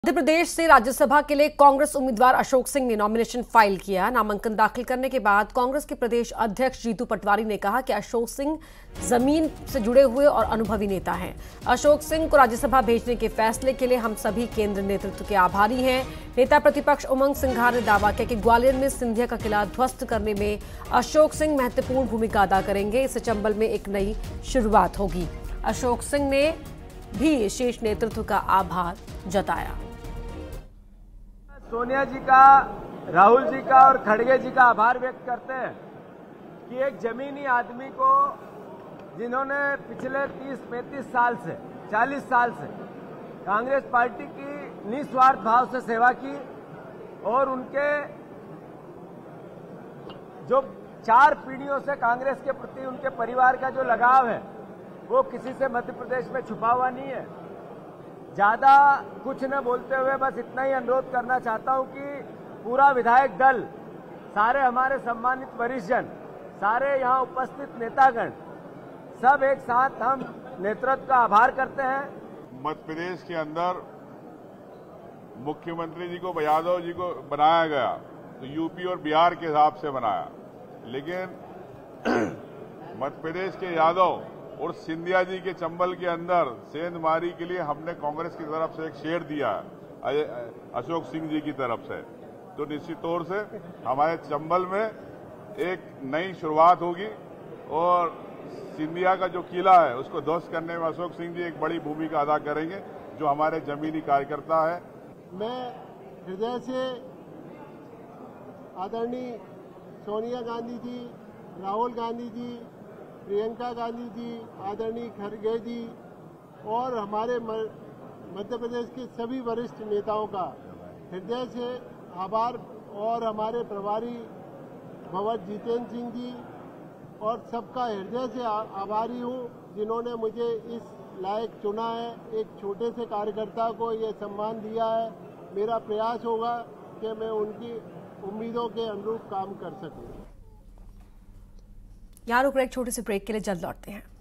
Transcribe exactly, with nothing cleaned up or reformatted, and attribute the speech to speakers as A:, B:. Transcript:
A: मध्य प्रदेश से राज्यसभा के लिए कांग्रेस उम्मीदवार अशोक सिंह ने नॉमिनेशन फाइल किया। नामांकन दाखिल करने के बाद कांग्रेस के प्रदेश अध्यक्ष जीतू पटवारी ने कहा कि अशोक सिंह जमीन से जुड़े हुए और अनुभवी नेता हैं। अशोक सिंह को राज्यसभा भेजने के फैसले के लिए हम सभी केंद्र नेतृत्व के आभारी हैं। नेता प्रतिपक्ष उमंग सिंघार ने दावा किया कि ग्वालियर में सिंधिया का किला ध्वस्त करने में अशोक सिंह महत्वपूर्ण भूमिका अदा करेंगे। इससे चंबल में एक नई शुरुआत होगी। अशोक सिंह ने भी शीर्ष नेतृत्व का आभार जताया।
B: सोनिया जी का, राहुल जी का और खड़गे जी का आभार व्यक्त करते हैं कि एक जमीनी आदमी को, जिन्होंने पिछले तीस पैंतीस साल से, चालीस साल से कांग्रेस पार्टी की निस्वार्थ भाव से सेवा की और उनके जो चार पीढ़ियों से कांग्रेस के प्रति उनके परिवार का जो लगाव है वो किसी से मध्य प्रदेश में छुपा हुआ नहीं है। ज्यादा कुछ न बोलते हुए बस इतना ही अनुरोध करना चाहता हूं कि पूरा विधायक दल, सारे हमारे सम्मानित वरिष्ठजन, सारे यहां उपस्थित नेतागण, सब एक साथ हम नेतृत्व का आभार करते हैं।
C: मध्य प्रदेश के अंदर मुख्यमंत्री जी को, यादव जी को बनाया गया तो यूपी और बिहार के हिसाब से बनाया, लेकिन मध्य प्रदेश के यादव और सिंधिया जी के चंबल के अंदर सेंधमारी के लिए हमने कांग्रेस की तरफ से एक शेर दिया है अशोक सिंह जी की तरफ से। तो निश्चित तौर से हमारे चंबल में एक नई शुरुआत होगी और सिंधिया का जो किला है उसको ध्वस्त करने में अशोक सिंह जी एक बड़ी भूमिका अदा करेंगे, जो हमारे जमीनी कार्यकर्ता है।
D: मैं हृदय से आदरणीय सोनिया गांधी जी, राहुल गांधी जी, प्रियंका गांधी जी, आदरणीय खड़गे जी और हमारे मध्य प्रदेश के सभी वरिष्ठ नेताओं का हृदय से आभार और हमारे प्रभारी भगवत जितेंद्र सिंह जी और सबका हृदय से आभारी हूँ, जिन्होंने मुझे इस लायक चुना है। एक छोटे से कार्यकर्ता को ये सम्मान दिया है। मेरा प्रयास होगा कि मैं उनकी उम्मीदों के अनुरूप काम कर सकूँ।
A: यहाँ रुक रहे एक छोटे से ब्रेक के लिए, जल्द लौटते हैं।